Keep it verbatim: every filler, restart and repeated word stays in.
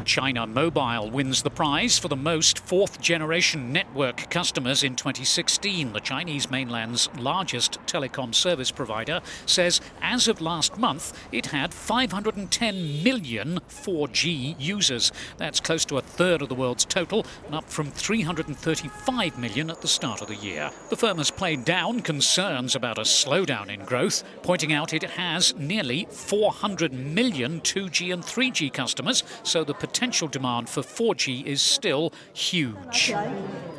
China Mobile wins the prize for the most fourth-generation network customers in twenty sixteen. The Chinese mainland's largest telecom service provider says as of last month it had five hundred ten million four G users. That's close to a third of the world's total, and up from three hundred thirty-five million at the start of the year. The firm has played down concerns about a slowdown in growth, pointing out it has nearly four hundred million two G and three G customers, so the potential demand for four G is still huge.